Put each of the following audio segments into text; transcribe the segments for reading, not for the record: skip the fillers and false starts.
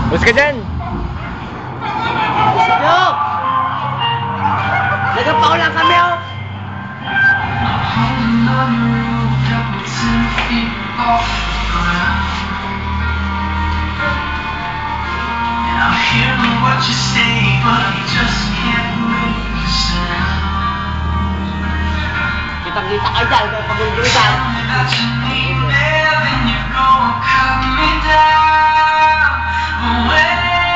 Bus ka dyan! Yo! Nagpapaw lang kami, oh! I'm hearing what you say, but I just can't make a sound. Kitang-kita kayo dyan, kaya pag-ulit Tell me that you need me, then you go and cut me down. Away.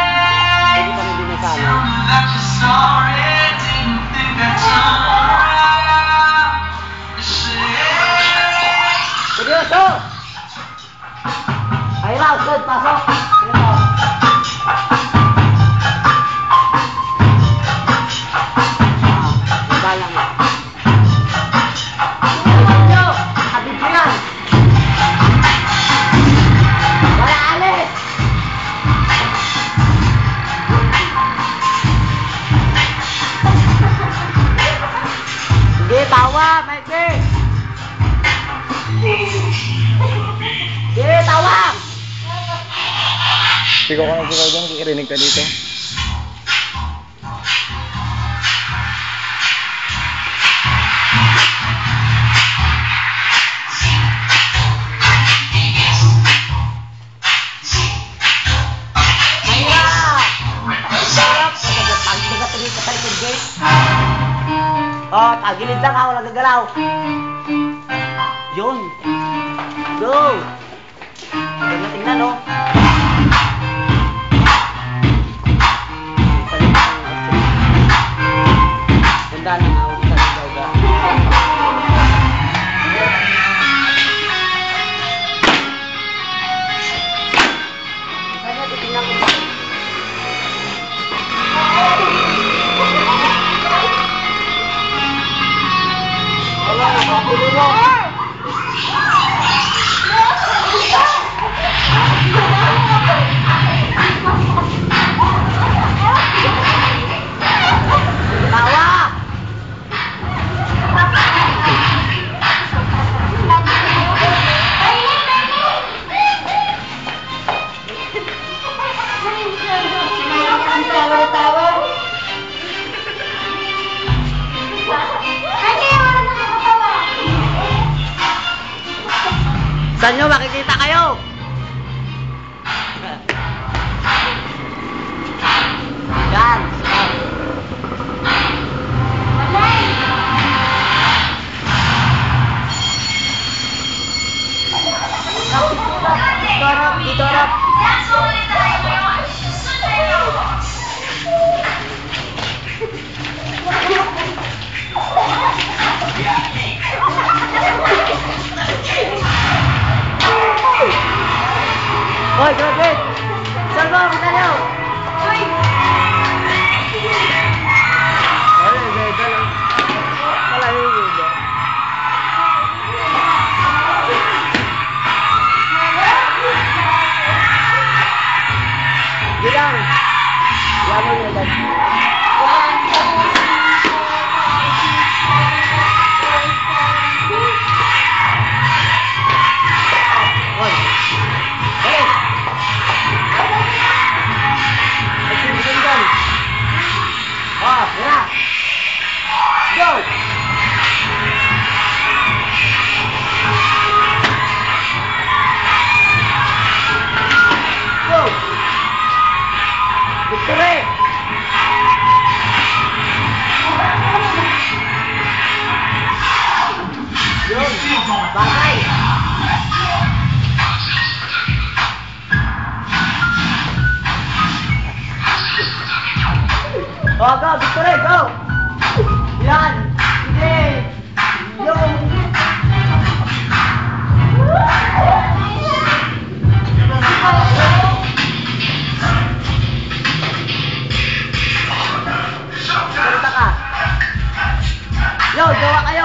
Tell me that you're sorry, didn't think I'd turn around. Say, seryoso! Ay, Raul, good, pasok! Tawa, Mikey! Sige, tawa! Sigaw ka ng sigaw dyan, kikirinig ka dito. Oh, tagilid lang ako, nagagalaw. Yun. Go. Tingnan, tingnan, no? Ganda lang ako sa ligaw. Saan natin tingnan ko? Saan nyo makikita kayo? Yan. Dito harap, dito harap. Hoy, grabe! Salvo, kita nyo! Hoy! Ay, ganda lang. Wala yung ganda. Bilang! Yaman nyo lang. Bagay! Oh, go! Victory! Go! Yan! Sige! Yung! Salita ka! Yo! Gawa kayo!